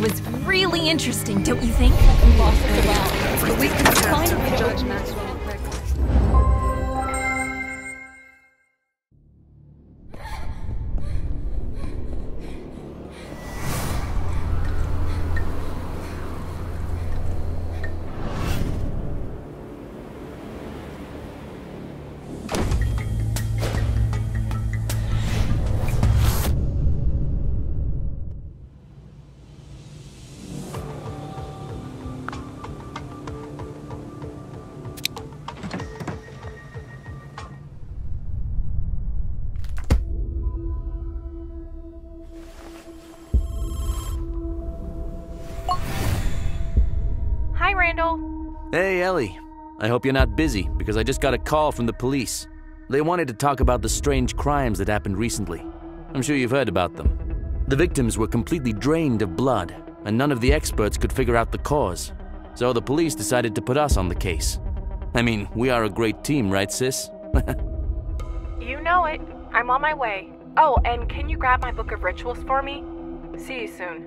was really interesting, don't you think? But we can find a way to judge Maxwell quick. Hi, Randall. Hey, Ellie. I hope you're not busy, because I just got a call from the police. They wanted to talk about the strange crimes that happened recently. I'm sure you've heard about them. The victims were completely drained of blood, and none of the experts could figure out the cause. So the police decided to put us on the case. I mean, we are a great team, right, sis? You know it. I'm on my way. Oh, and can you grab my book of rituals for me? See you soon.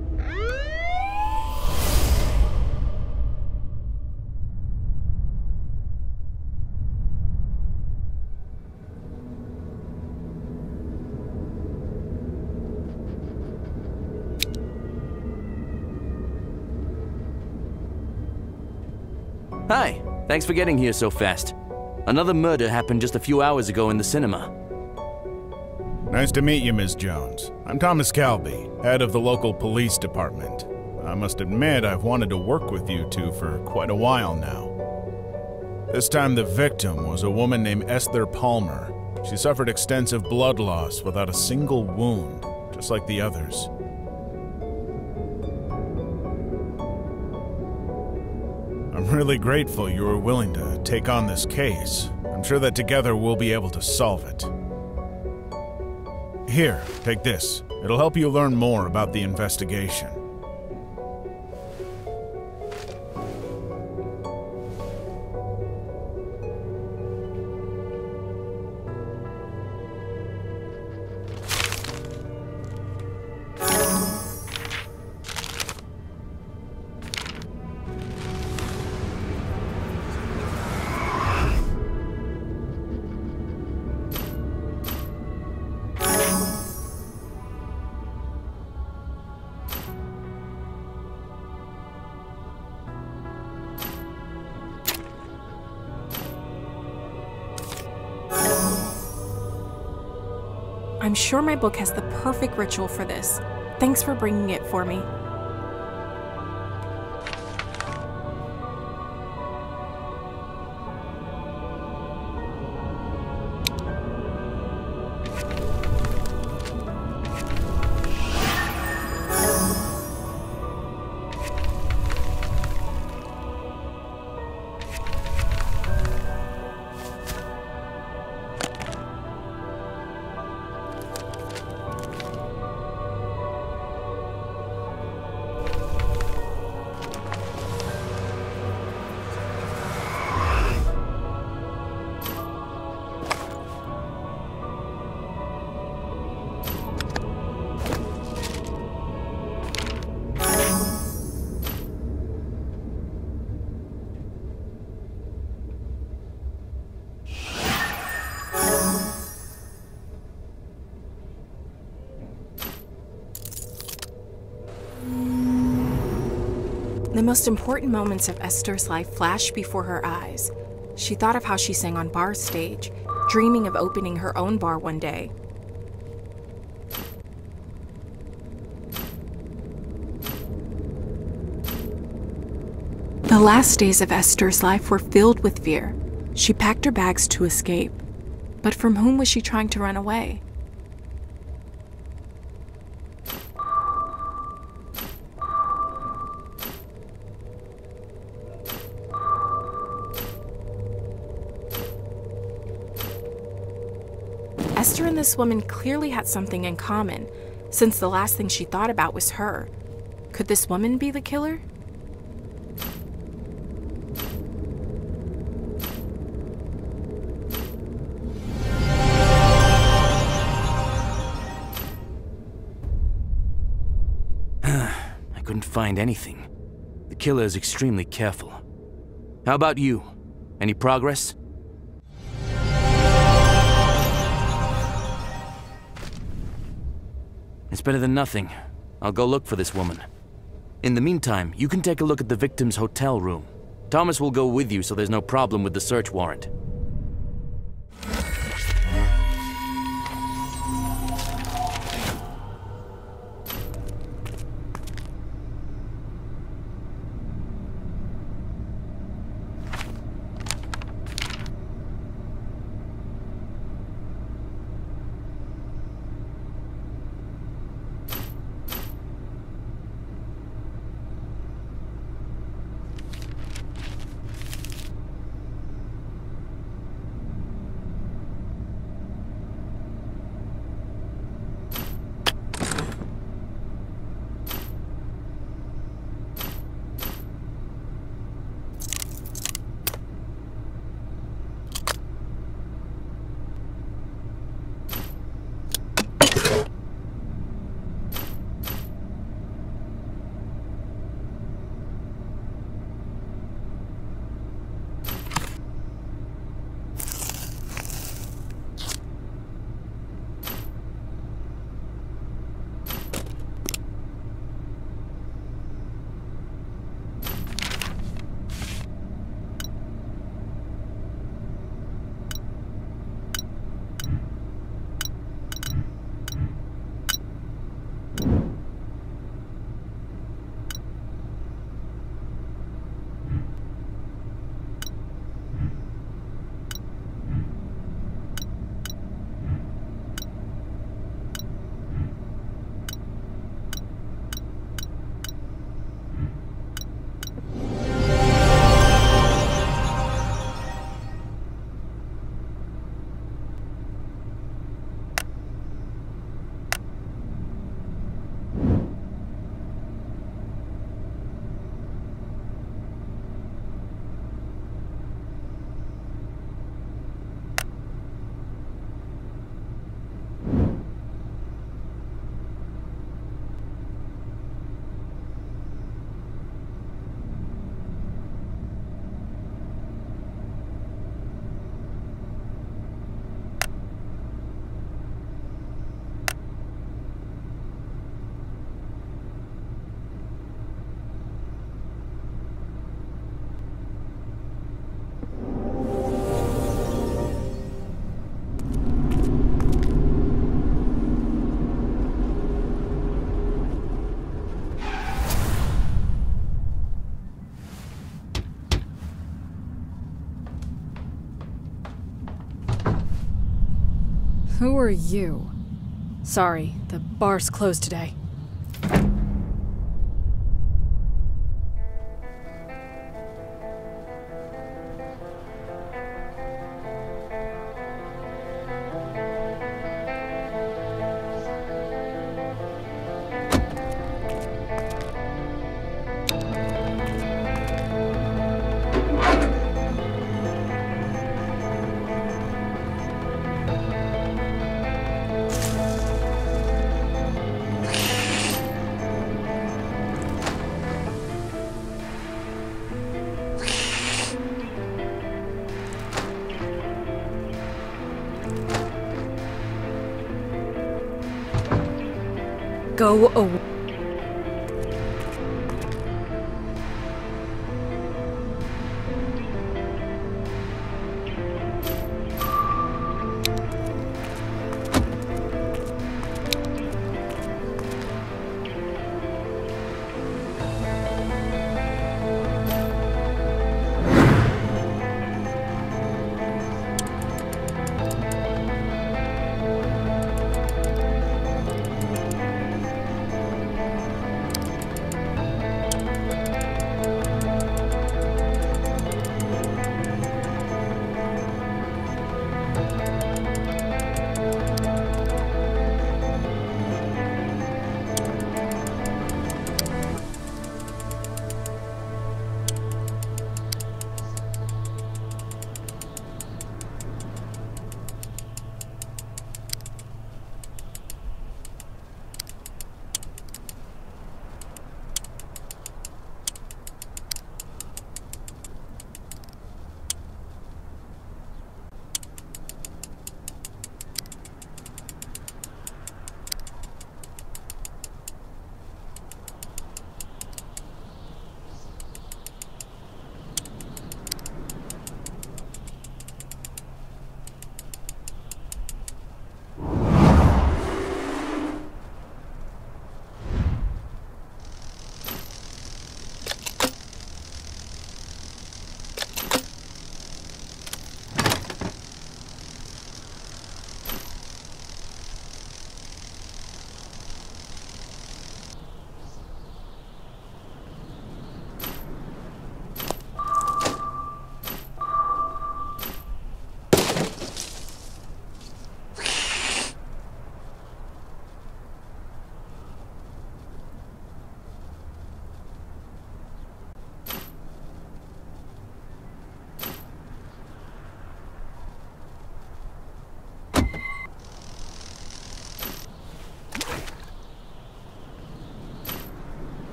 Hi, thanks for getting here so fast. Another murder happened just a few hours ago in the cinema. Nice to meet you, Ms. Jones. I'm Thomas Calby, head of the local police department. I must admit I've wanted to work with you two for quite a while now. This time the victim was a woman named Esther Palmer. She suffered extensive blood loss without a single wound, just like the others. I'm really grateful you were willing to take on this case. I'm sure that together we'll be able to solve it. Here, take this. It'll help you learn more about the investigation. I'm sure my book has the perfect ritual for this. Thanks for bringing it for me. The most important moments of Esther's life flashed before her eyes. She thought of how she sang on bar stage, dreaming of opening her own bar one day. The last days of Esther's life were filled with fear. She packed her bags to escape. But from whom was she trying to run away? Esther and this woman clearly had something in common, since the last thing she thought about was her. Could this woman be the killer? I couldn't find anything. The killer is extremely careful. How about you? Any progress? It's better than nothing. I'll go look for this woman. In the meantime, you can take a look at the victim's hotel room. Thomas will go with you so there's no problem with the search warrant. Who are you? Sorry, the bar's closed today. Go away.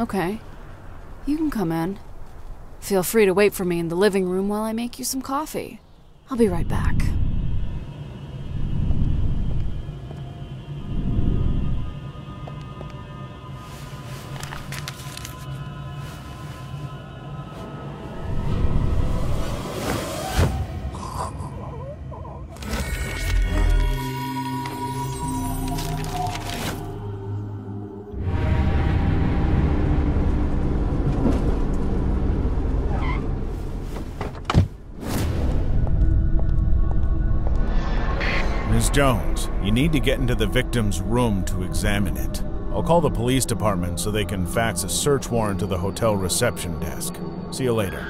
Okay. You can come in. Feel free to wait for me in the living room while I make you some coffee. I'll be right back. Ms. Jones, you need to get into the victim's room to examine it. I'll call the police department so they can fax a search warrant to the hotel reception desk. See you later.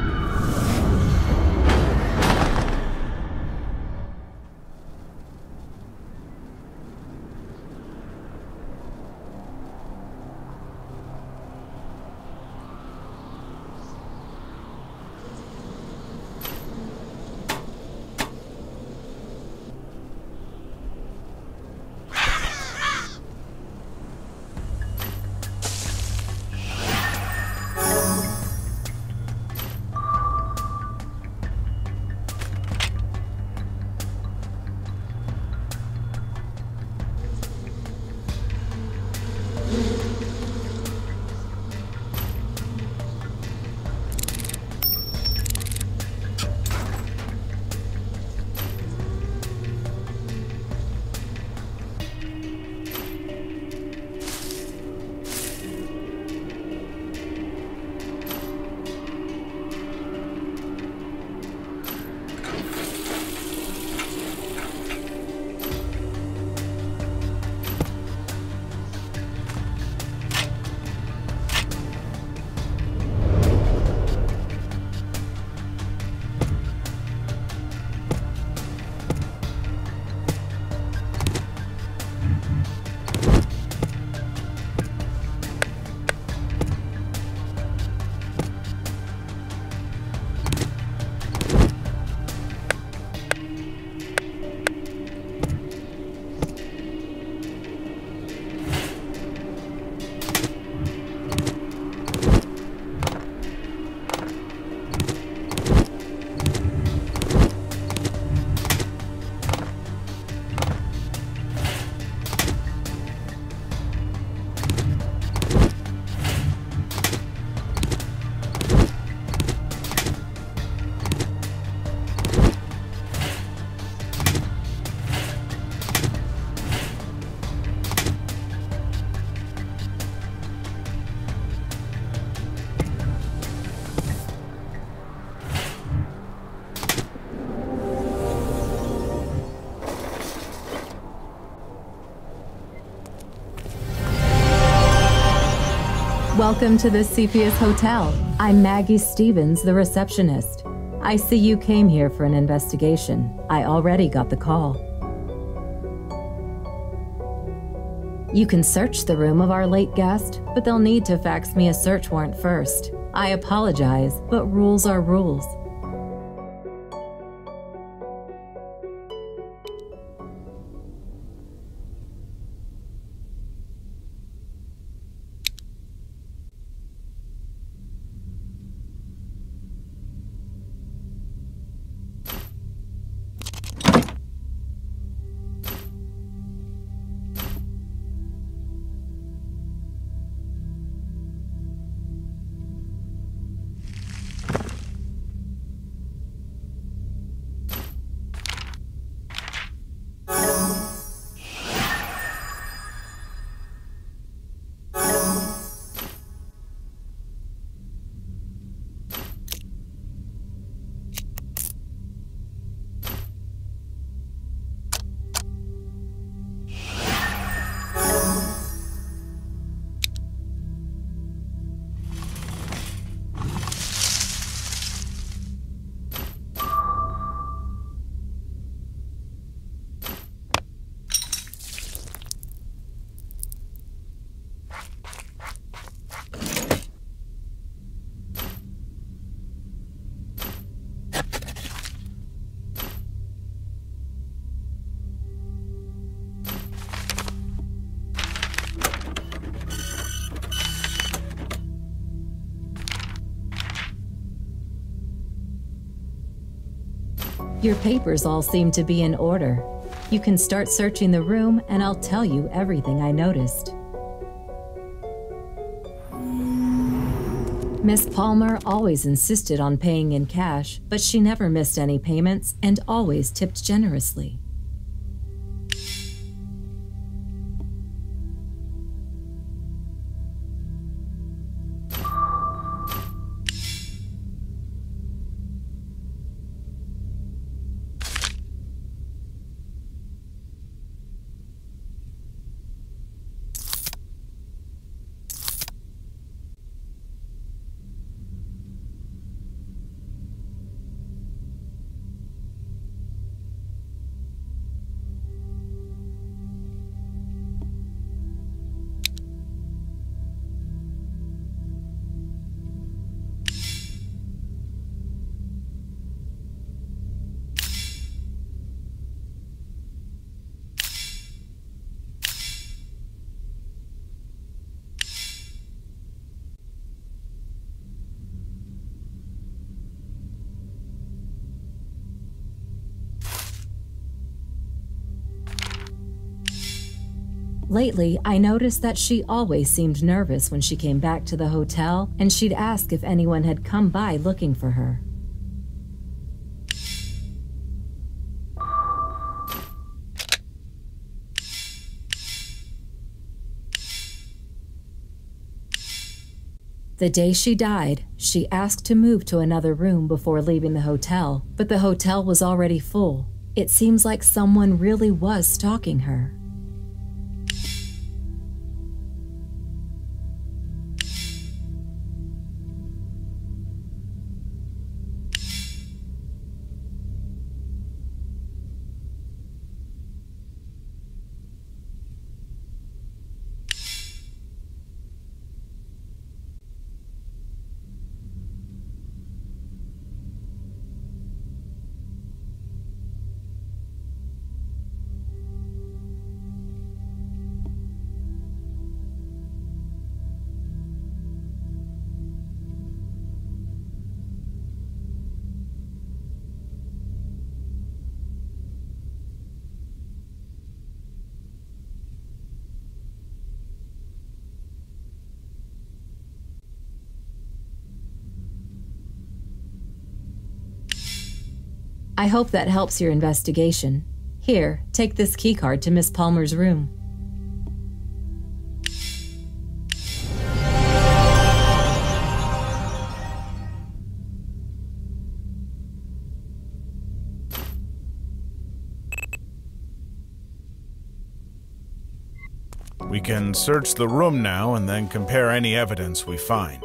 Welcome to the Cepheus Hotel. I'm Maggie Stevens, the receptionist. I see you came here for an investigation. I already got the call. You can search the room of our late guest, but they'll need to fax me a search warrant first. I apologize, but rules are rules. Your papers all seem to be in order. You can start searching the room and I'll tell you everything I noticed. Miss Palmer always insisted on paying in cash, but she never missed any payments and always tipped generously. Lately, I noticed that she always seemed nervous when she came back to the hotel, and she'd ask if anyone had come by looking for her. The day she died, she asked to move to another room before leaving the hotel, but the hotel was already full. It seems like someone really was stalking her. I hope that helps your investigation. Here, take this keycard to Miss Palmer's room. We can search the room now and then compare any evidence we find.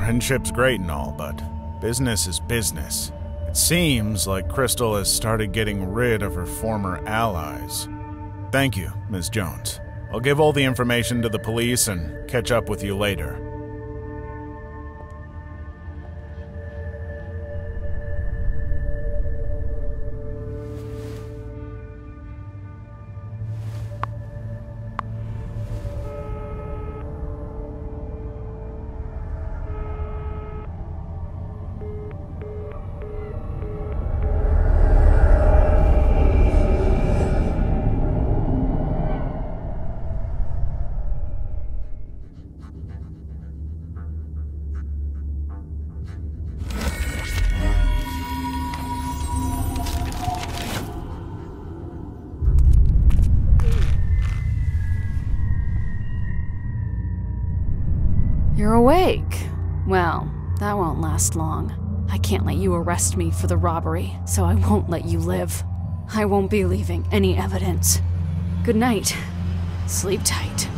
Friendship's great and all, but business is business. It seems like Crystal has started getting rid of her former allies. Thank you, Ms. Jones. I'll give all the information to the police and catch up with you later. You're awake. Well, that won't last long. I can't let you arrest me for the robbery, so I won't let you live. I won't be leaving any evidence. Good night. Sleep tight.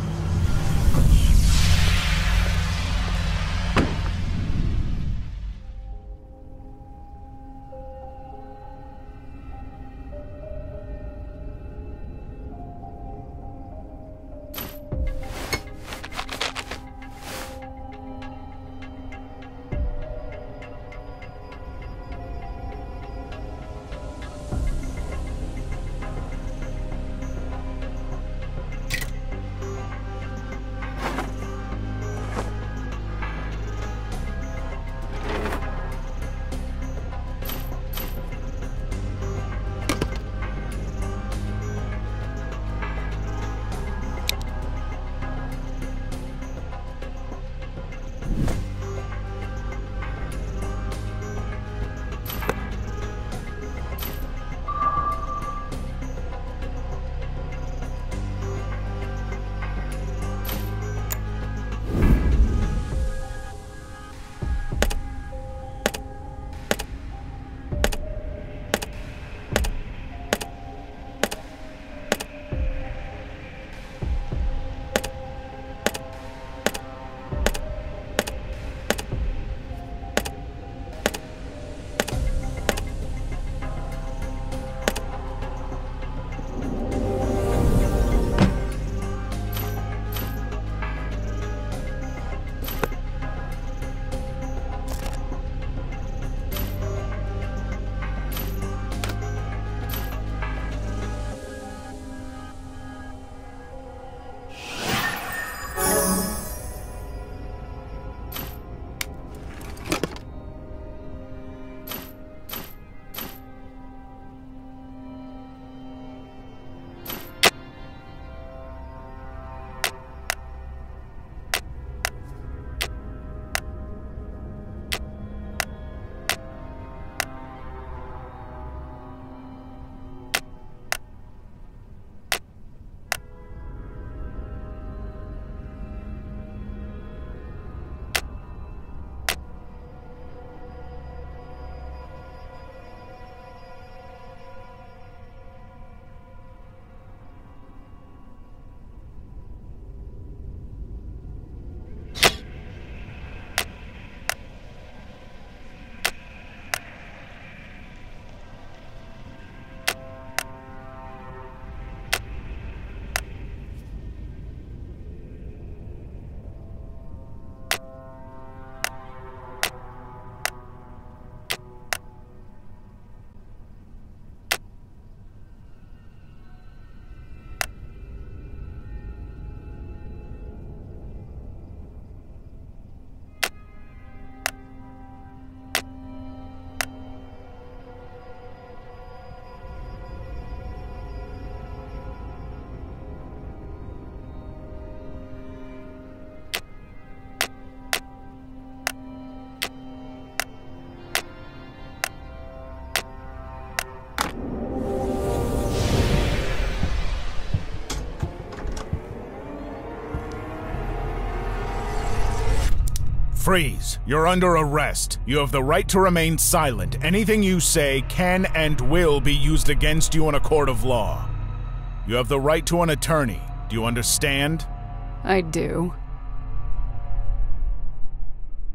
Freeze! You're under arrest. You have the right to remain silent. Anything you say can and will be used against you in a court of law. You have the right to an attorney. Do you understand? I do.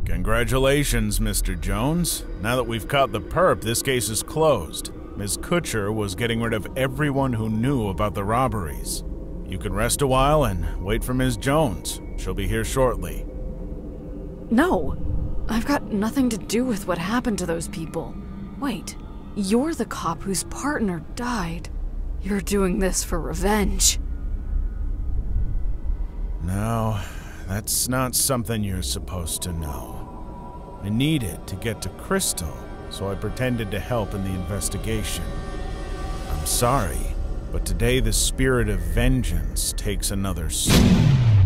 Congratulations, Mr. Jones. Now that we've caught the perp, this case is closed. Ms. Kutcher was getting rid of everyone who knew about the robberies. You can rest a while and wait for Ms. Jones. She'll be here shortly. No, I've got nothing to do with what happened to those people. Wait, you're the cop whose partner died. You're doing this for revenge. No, that's not something you're supposed to know. I needed to get to Crystal, so I pretended to help in the investigation. I'm sorry, but today the spirit of vengeance takes another soul.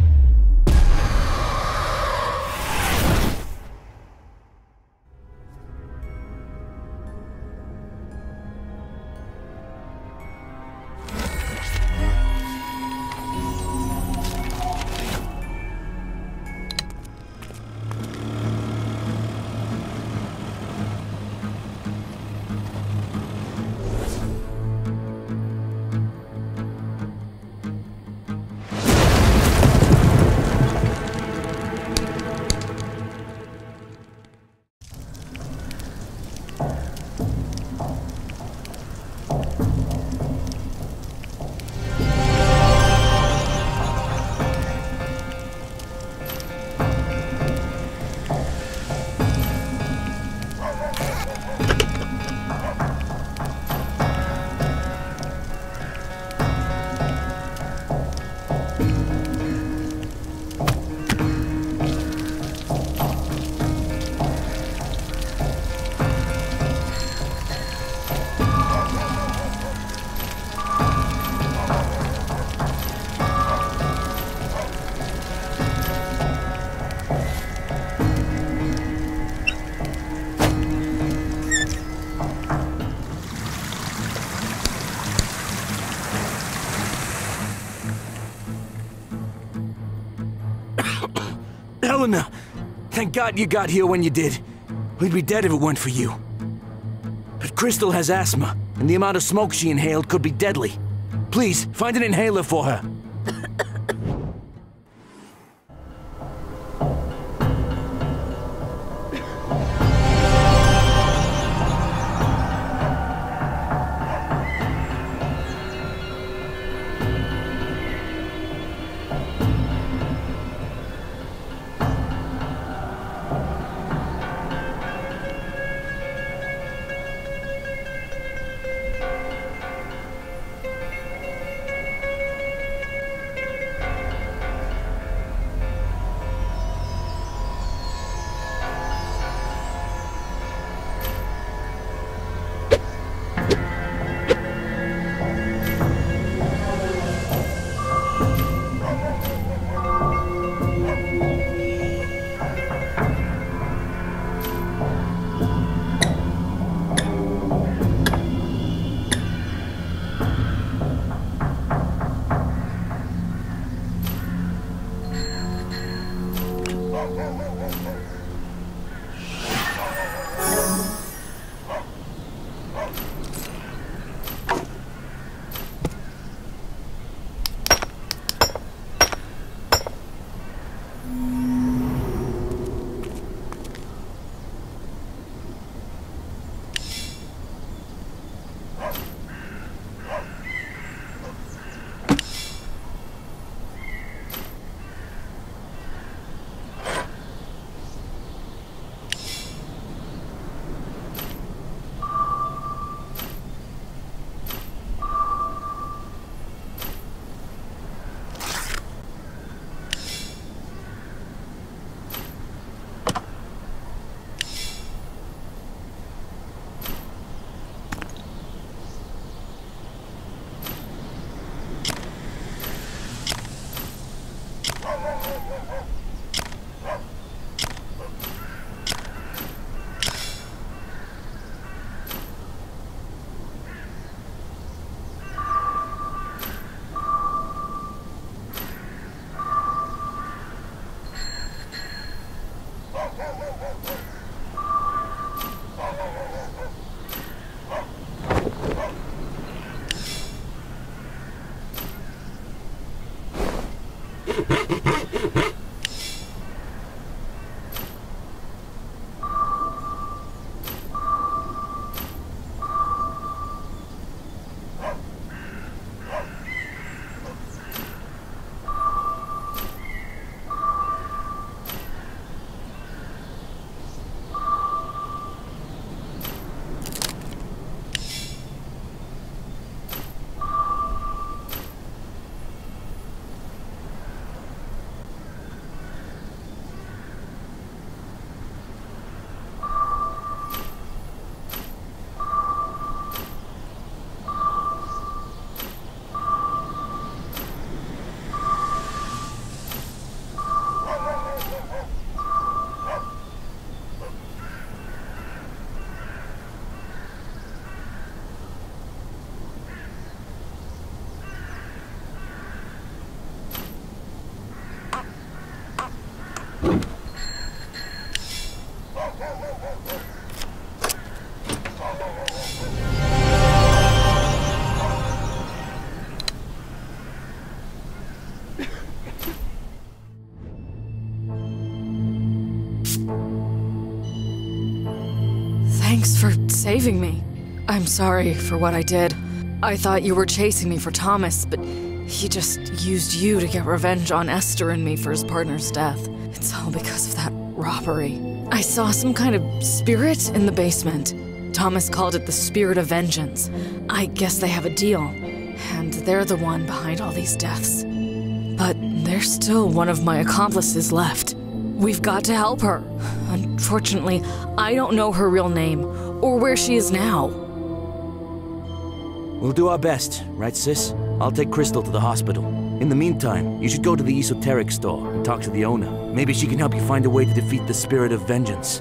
Helena! Thank God you got here when you did. We'd be dead if it weren't for you. But Crystal has asthma, and the amount of smoke she inhaled could be deadly. Please, find an inhaler for her. leaving me. I'm sorry for what I did. I thought you were chasing me for Thomas, but he just used you to get revenge on Esther and me for his partner's death. It's all because of that robbery. I saw some kind of spirit in the basement. Thomas called it the Spirit of Vengeance. I guess they have a deal, and they're the one behind all these deaths. But there's still one of my accomplices left. We've got to help her. Unfortunately, I don't know her real name, or where she is now. We'll do our best, right, sis? I'll take Crystal to the hospital. In the meantime, you should go to the esoteric store and talk to the owner. Maybe she can help you find a way to defeat the Spirit of Vengeance.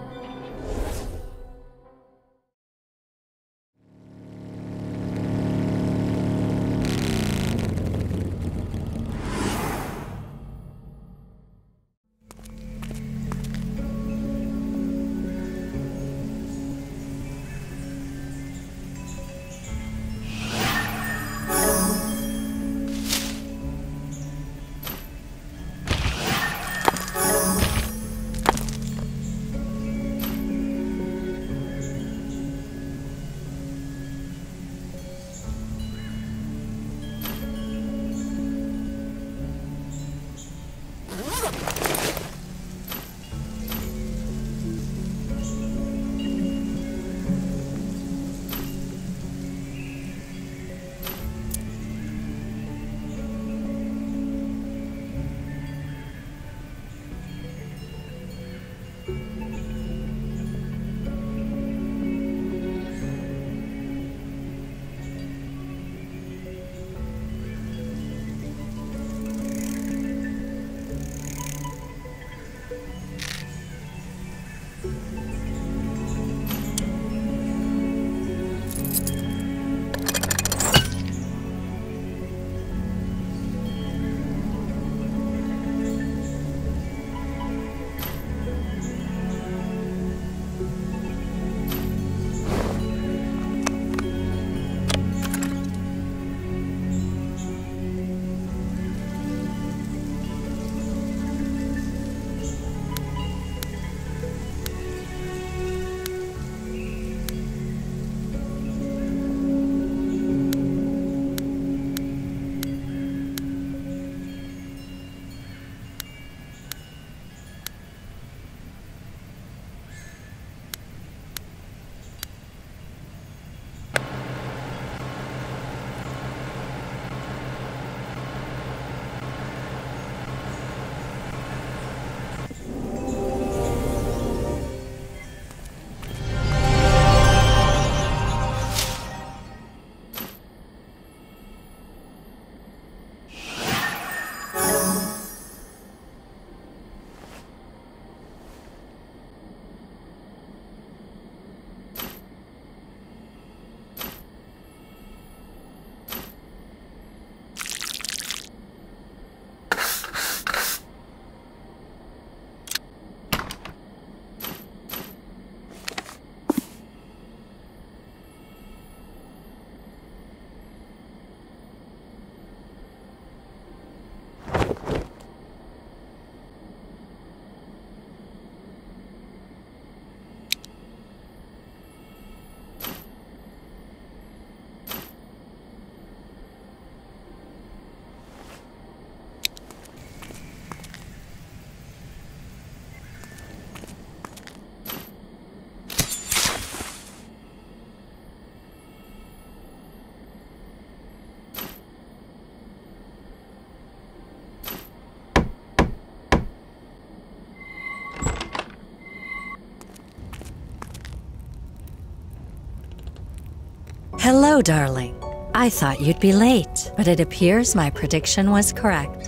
Hello, darling. I thought you'd be late, but it appears my prediction was correct.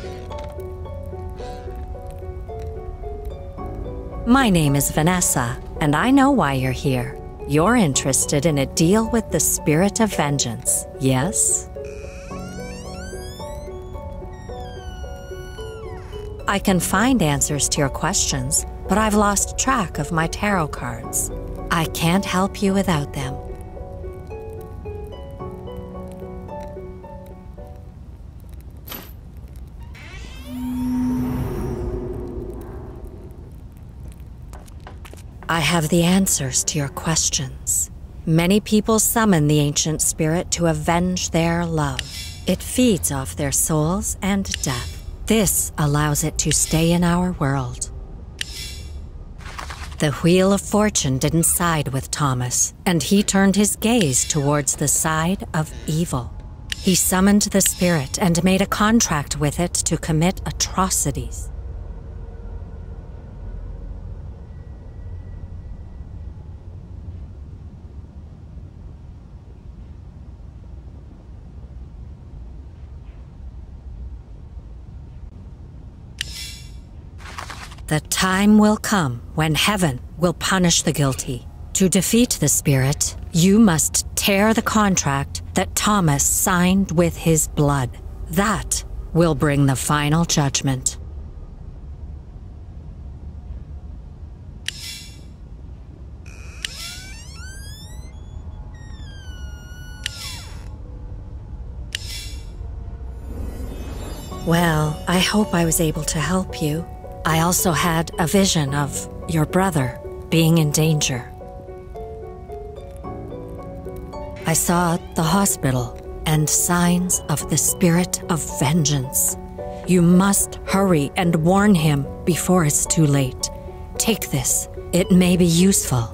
My name is Vanessa, and I know why you're here. You're interested in a deal with the Spirit of Vengeance, yes? I can find answers to your questions, but I've lost track of my tarot cards. I can't help you without them. I have the answers to your questions. Many people summon the ancient spirit to avenge their love. It feeds off their souls and death. This allows it to stay in our world. The Wheel of Fortune didn't side with Thomas, and he turned his gaze towards the side of evil. He summoned the spirit and made a contract with it to commit atrocities. The time will come when heaven will punish the guilty. To defeat the spirit, you must tear the contract that Thomas signed with his blood. That will bring the final judgment. Well, I hope I was able to help you. I also had a vision of your brother being in danger. I saw the hospital and signs of the spirit of vengeance. You must hurry and warn him before it's too late. Take this. It may be useful.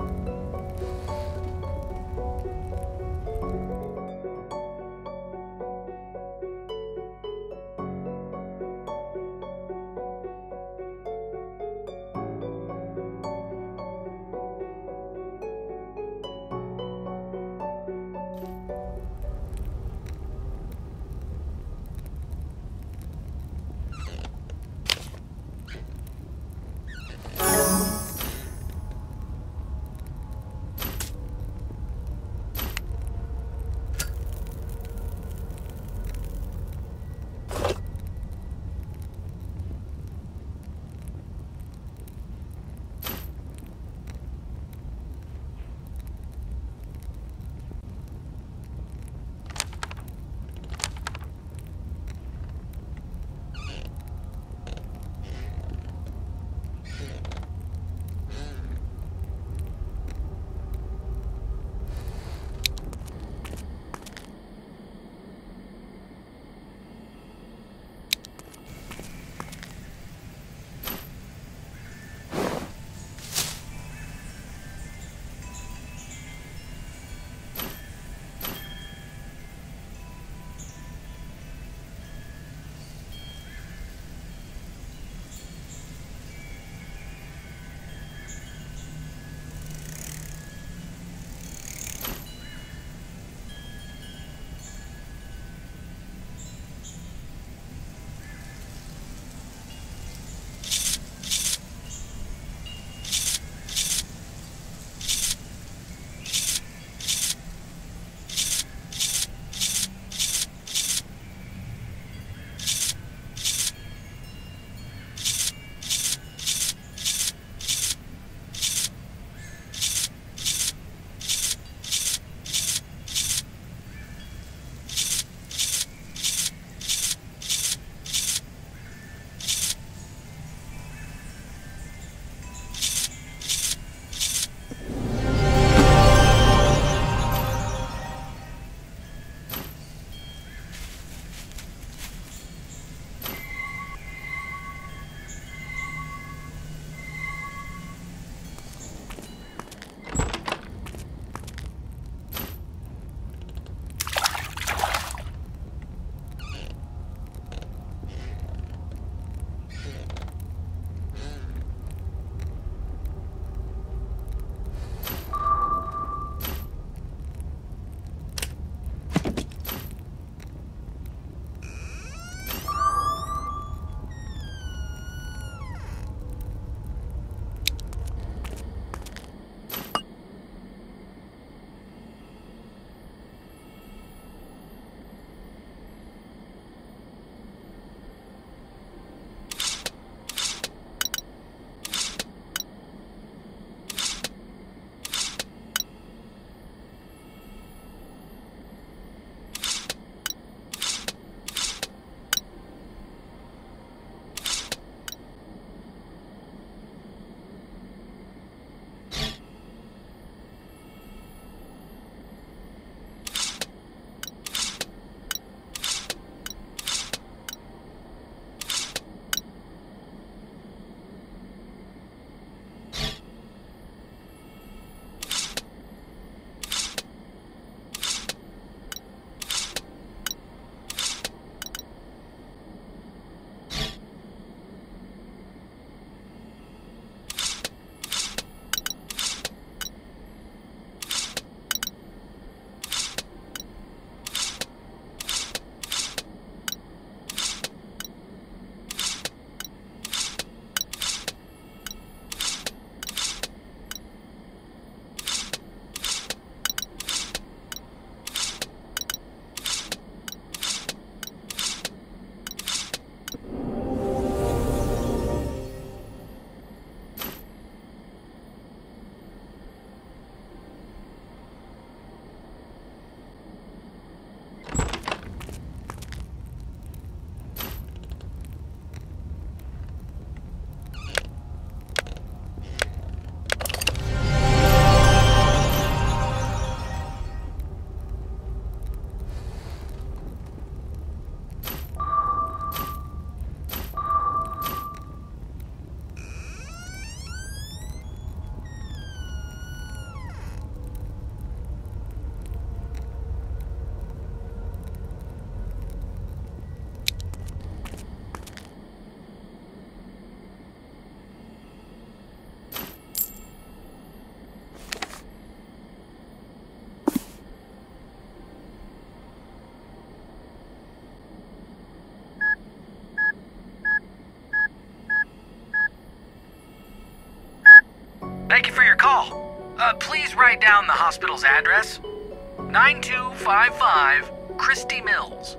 Please write down the hospital's address. 9255 Christie Mills.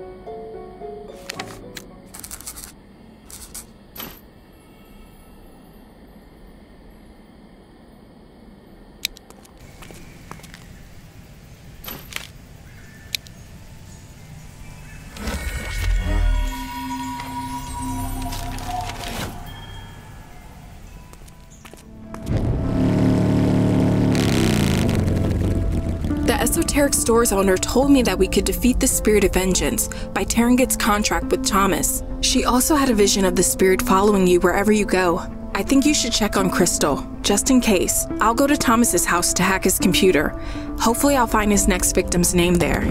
The esoteric store's owner told me that we could defeat the Spirit of Vengeance by tearing its contract with Thomas. She also had a vision of the spirit following you wherever you go. I think you should check on Crystal, just in case. I'll go to Thomas's house to hack his computer. Hopefully I'll find his next victim's name there.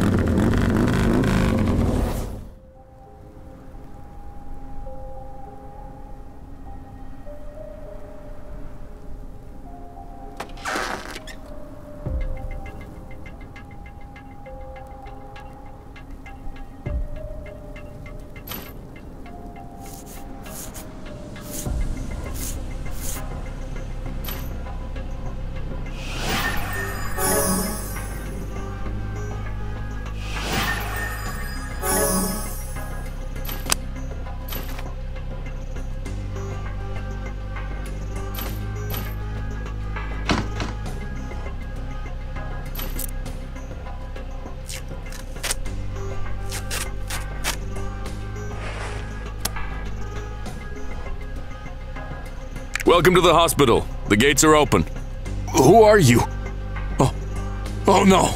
Welcome to the hospital. The gates are open. Who are you? Oh no.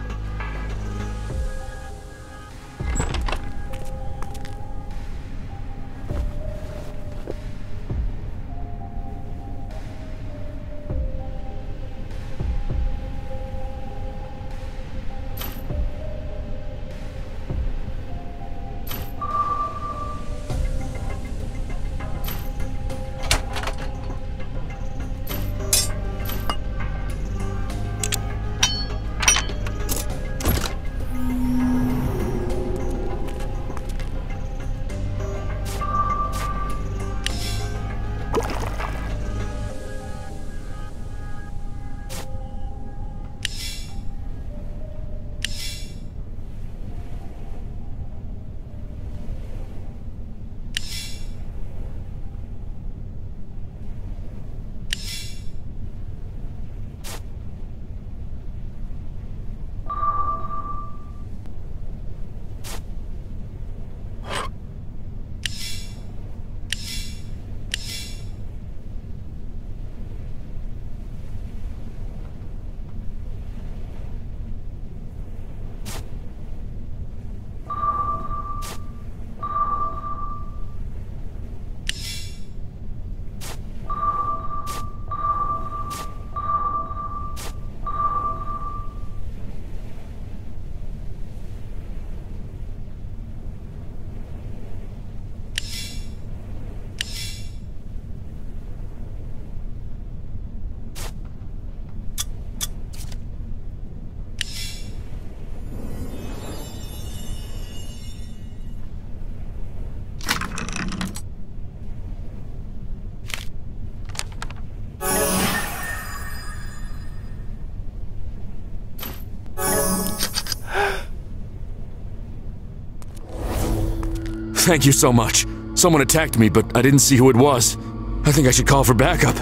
Thank you so much. Someone attacked me, but I didn't see who it was. I think I should call for backup.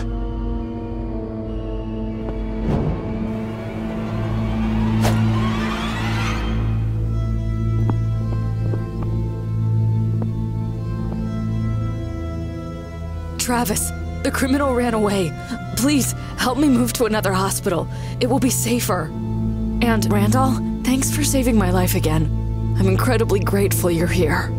Travis, the criminal ran away. Please, help me move to another hospital. It will be safer. And Randall, thanks for saving my life again. I'm incredibly grateful you're here.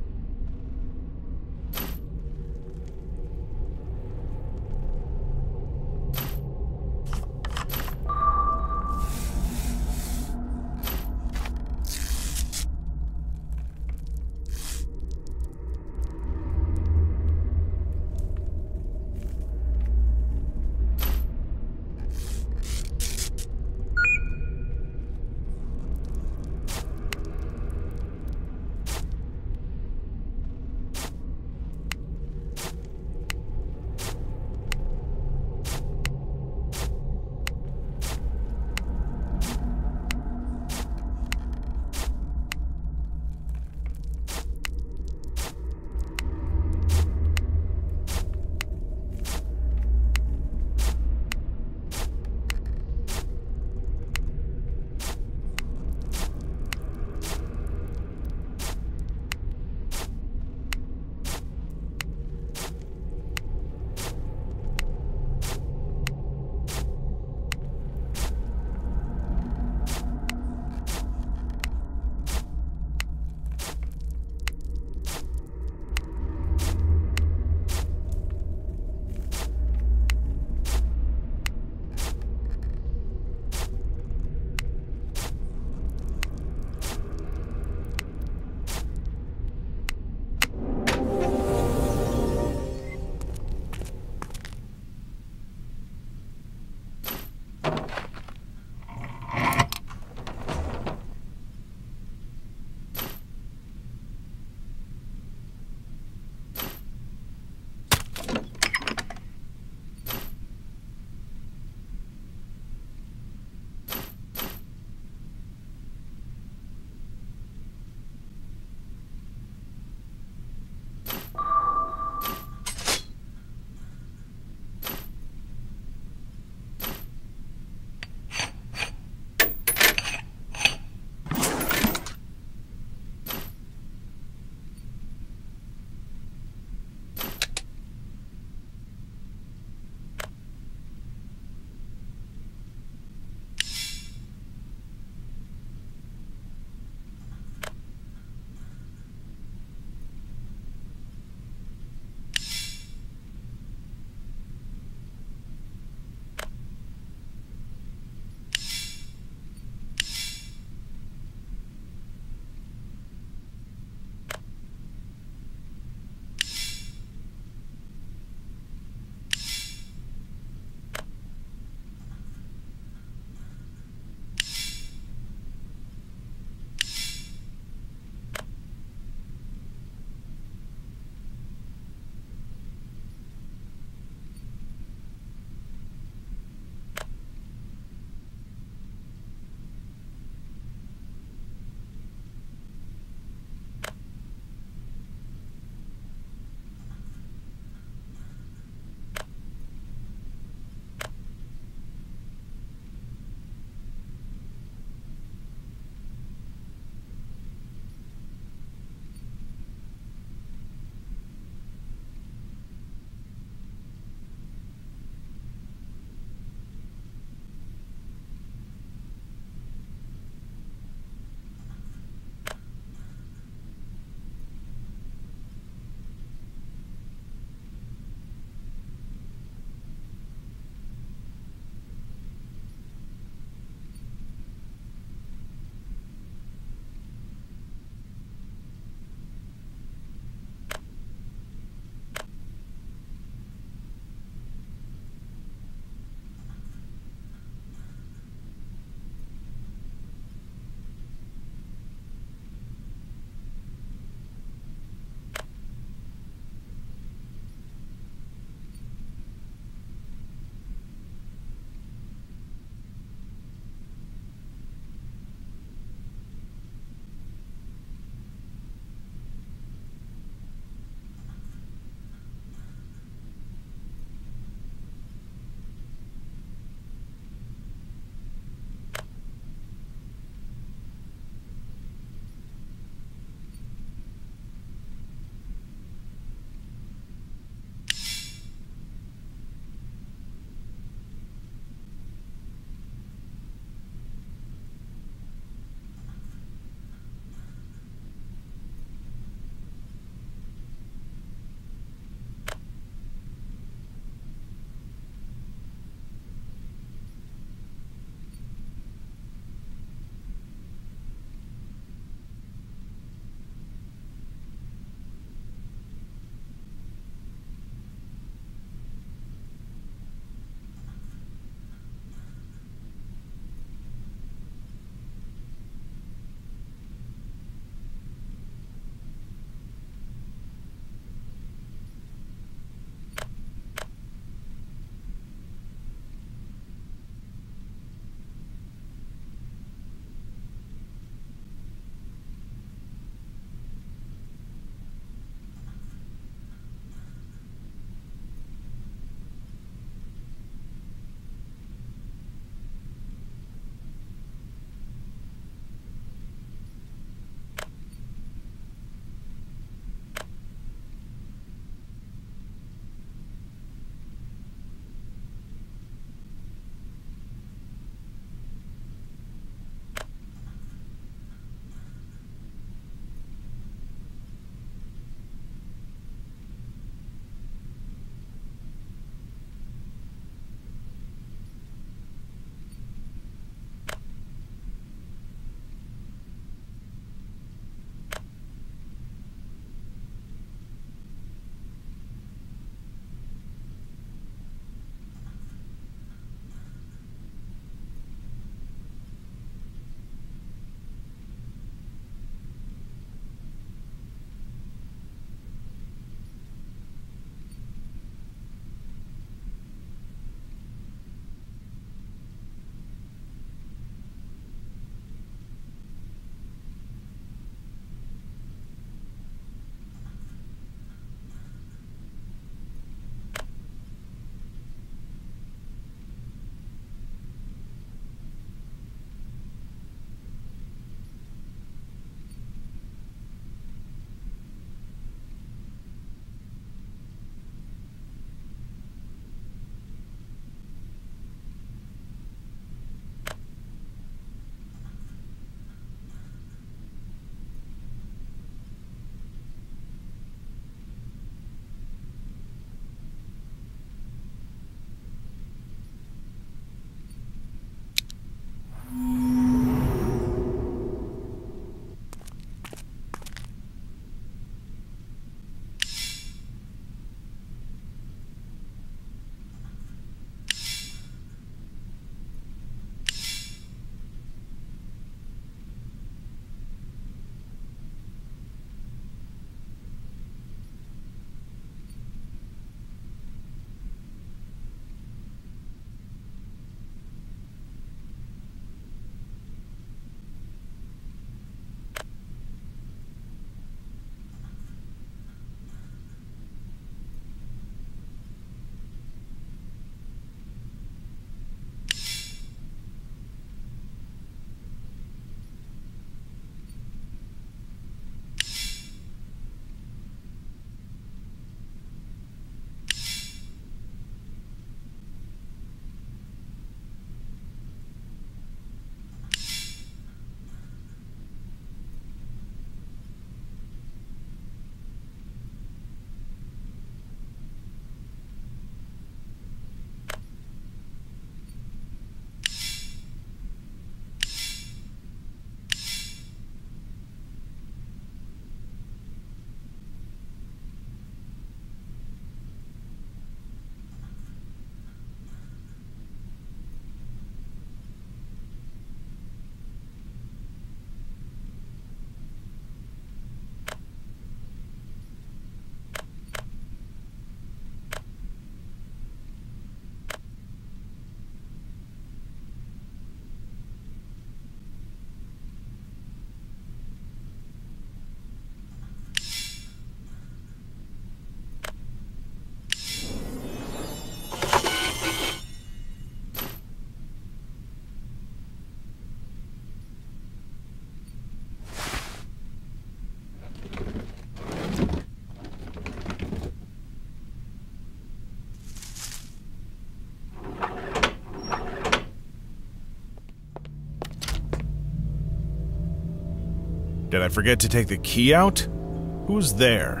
Did I forget to take the key out? Who's there?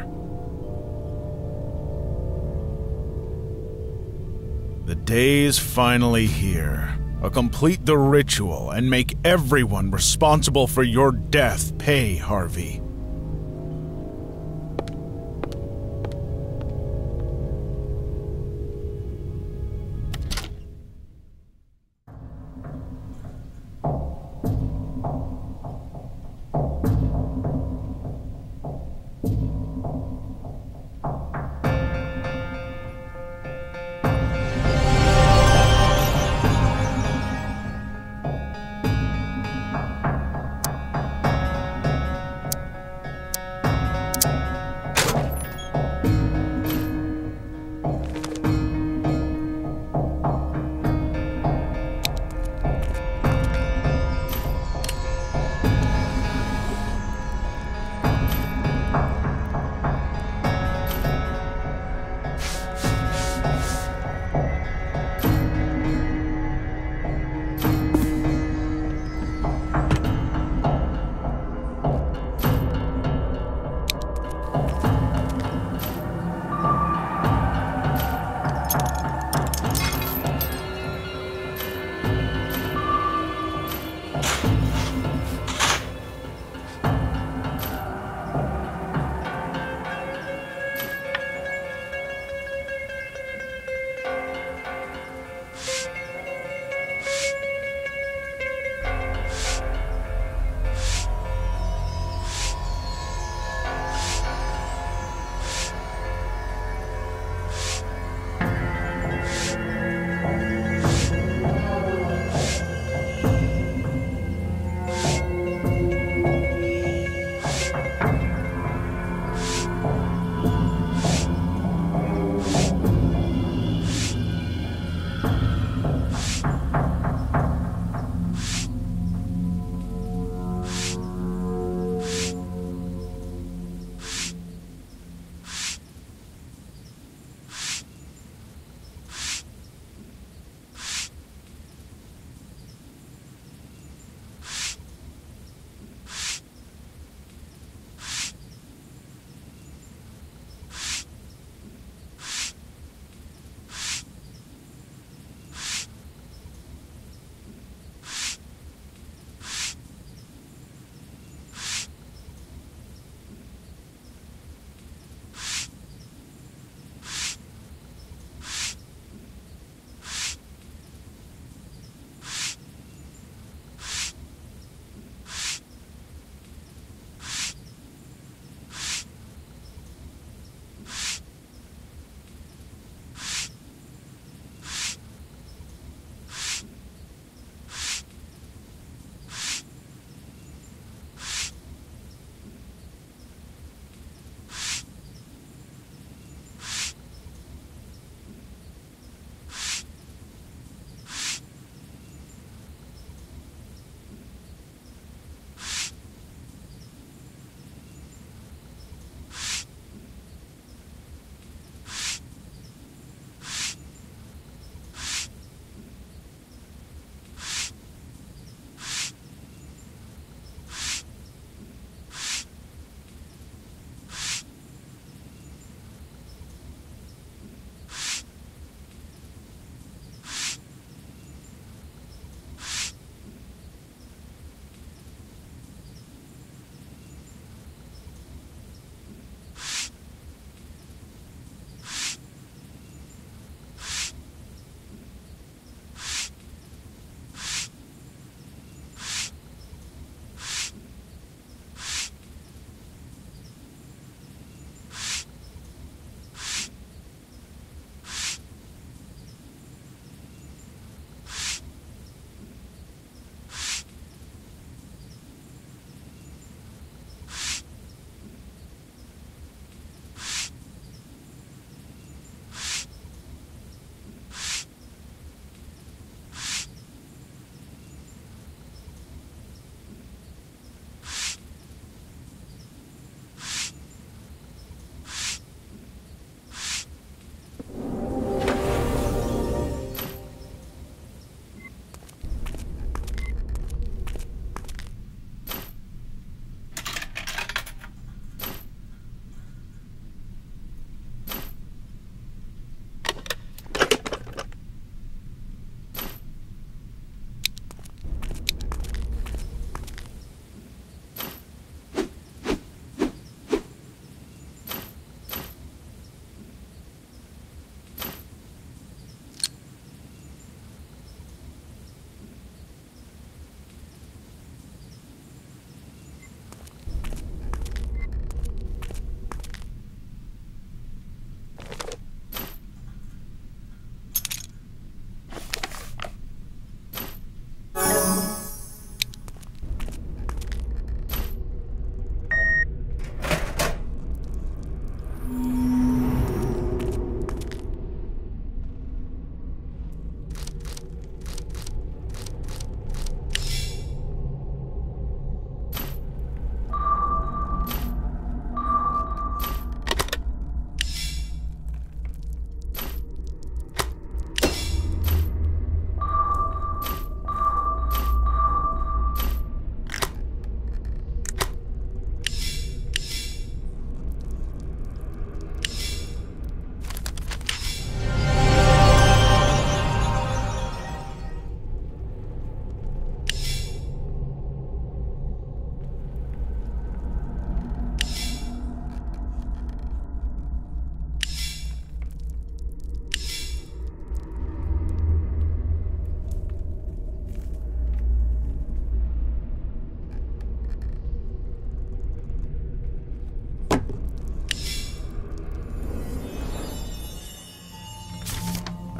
The day's finally here. I'll complete the ritual and make everyone responsible for your death pay, Harvey.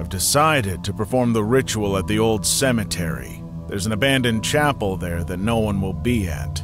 have decided to perform the ritual at the old cemetery. There's an abandoned chapel there that no one will be at.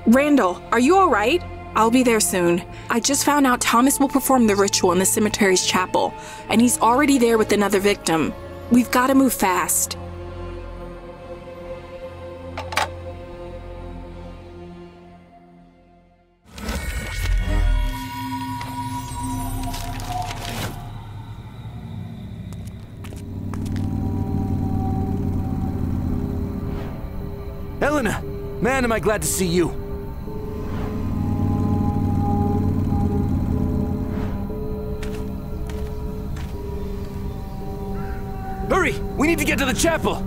Randall, are you all right? I'll be there soon. I just found out Thomas will perform the ritual in the cemetery's chapel, and he's already there with another victim. We've got to move fast. Helena! Man, am I glad to see you. Hurry! We need to get to the chapel!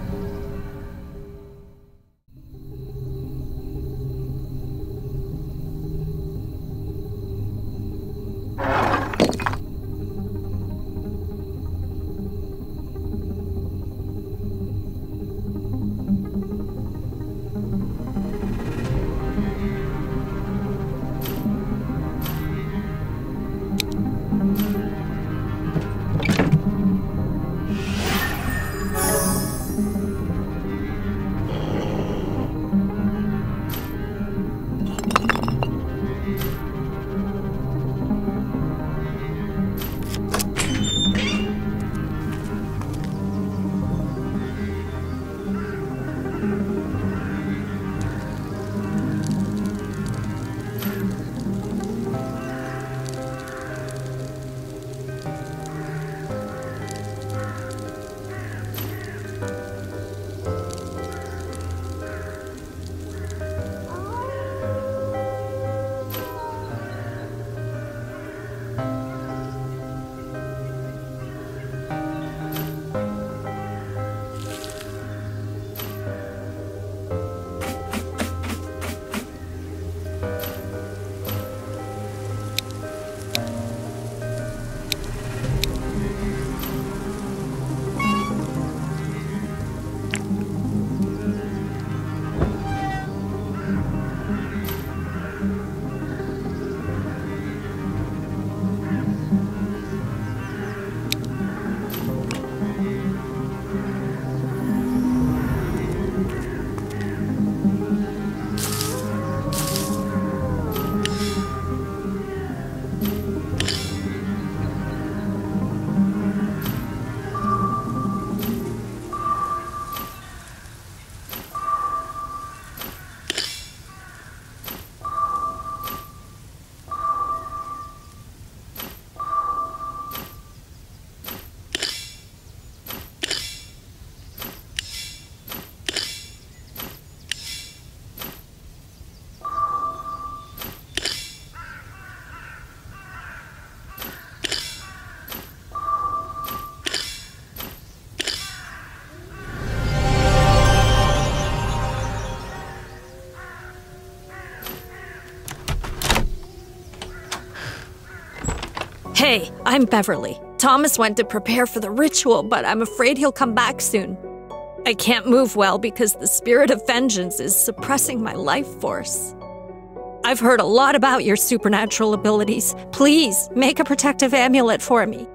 Hey, I'm Beverly. Thomas went to prepare for the ritual, but I'm afraid he'll come back soon. I can't move well because the spirit of vengeance is suppressing my life force. I've heard a lot about your supernatural abilities. Please, make a protective amulet for me.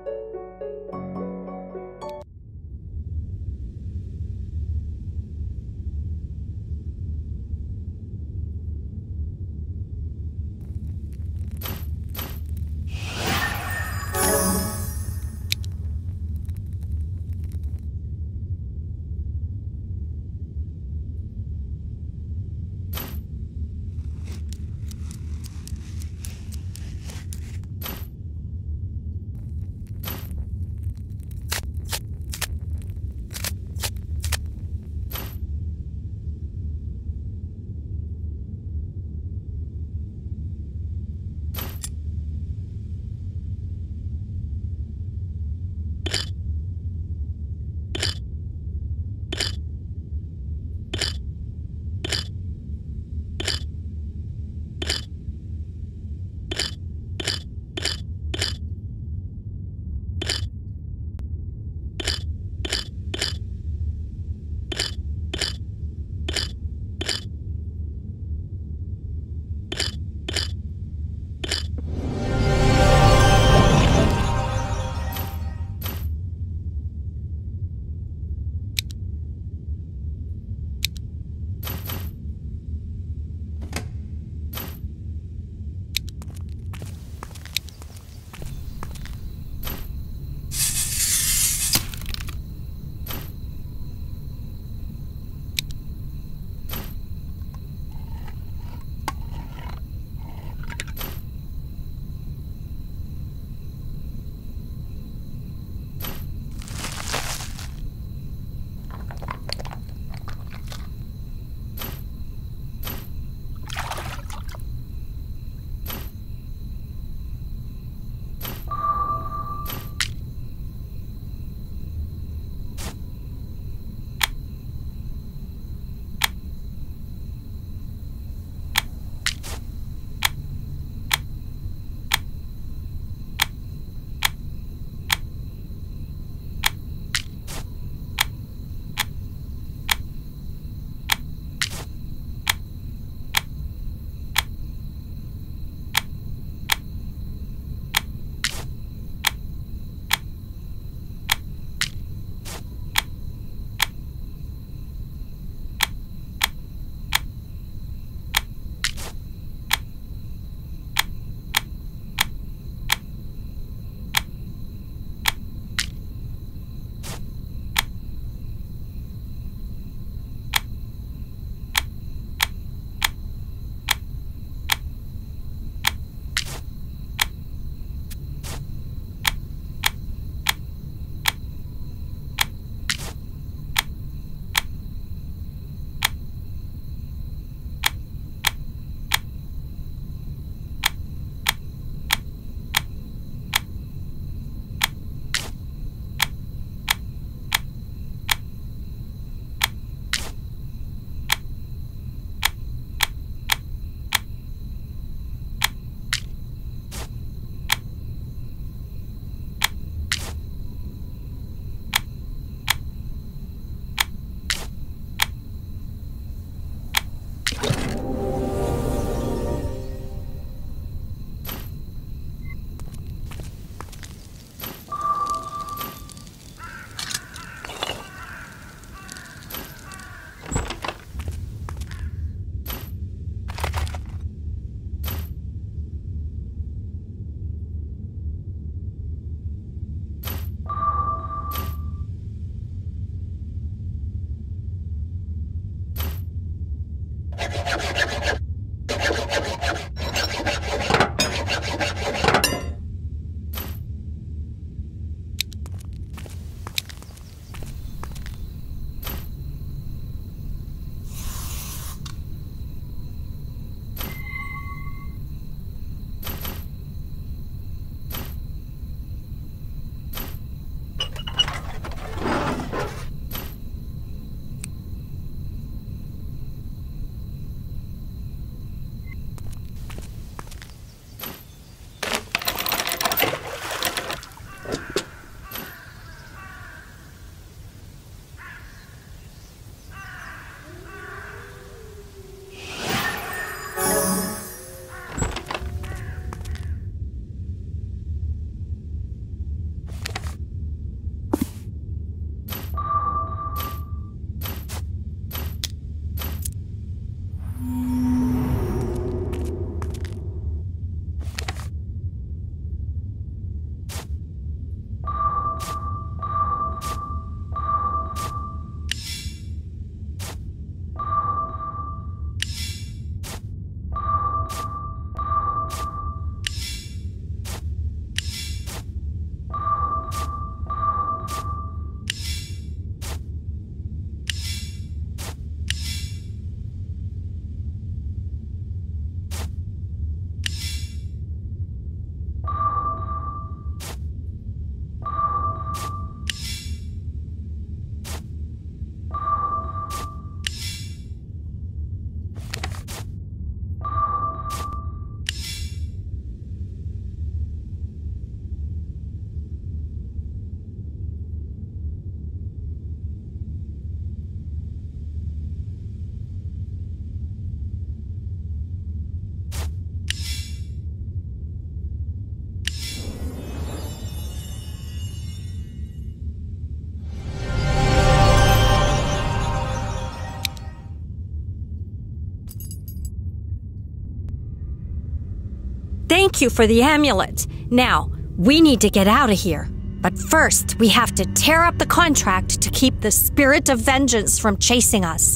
Thank you for the amulet. Now, we need to get out of here. But first, we have to tear up the contract to keep the spirit of vengeance from chasing us.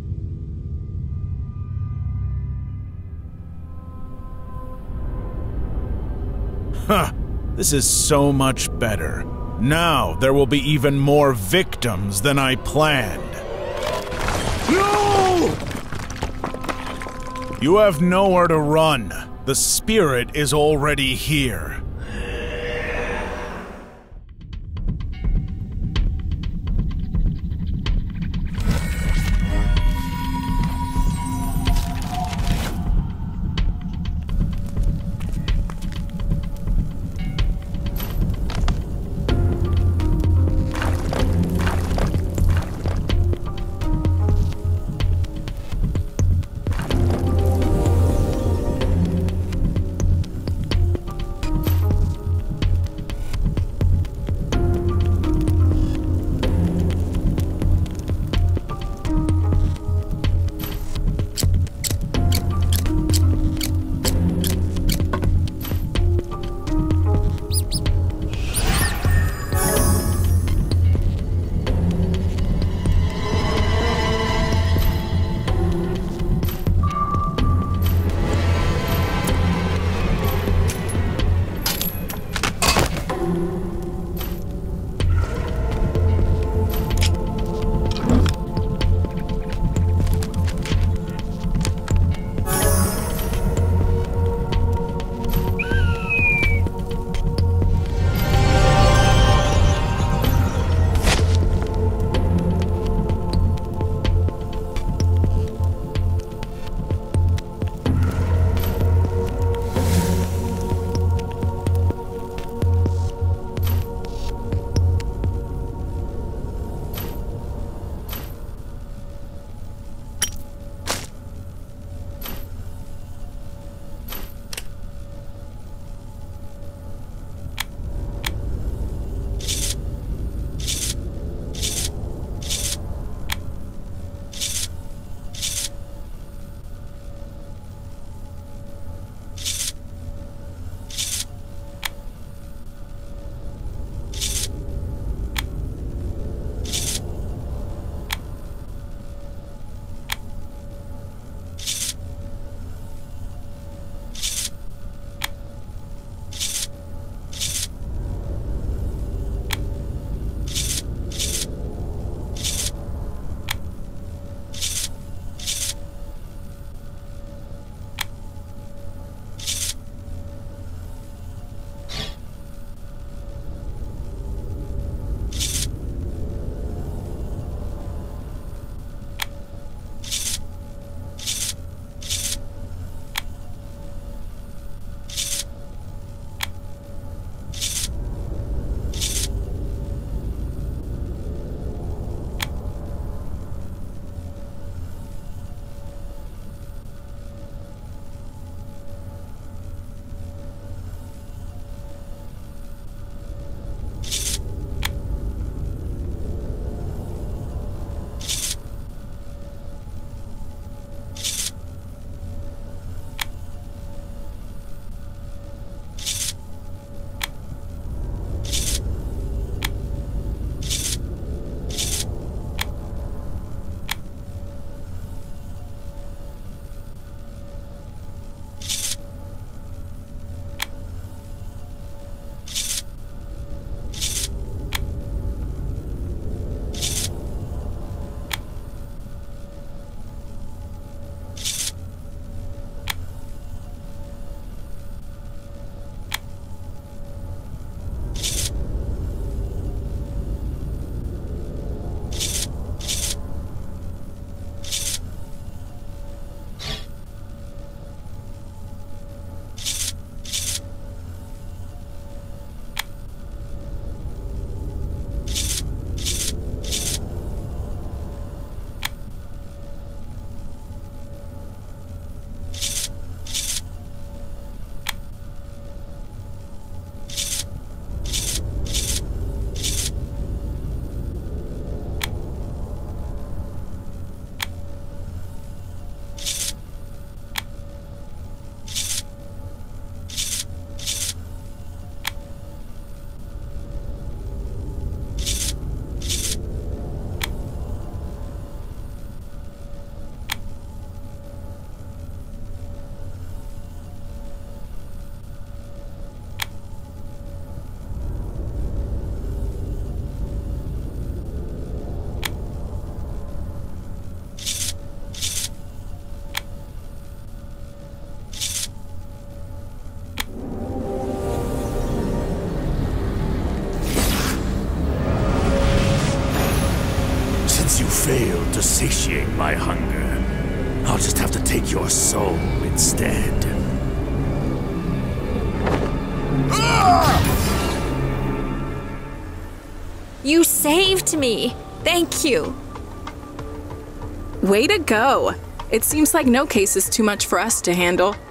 Huh. This is so much better. Now there will be even more victims than I planned. No! You have nowhere to run. The spirit is already here. satiate my hunger. I'll just have to take your soul instead. You saved me! Thank you! Way to go! It seems like no case is too much for us to handle.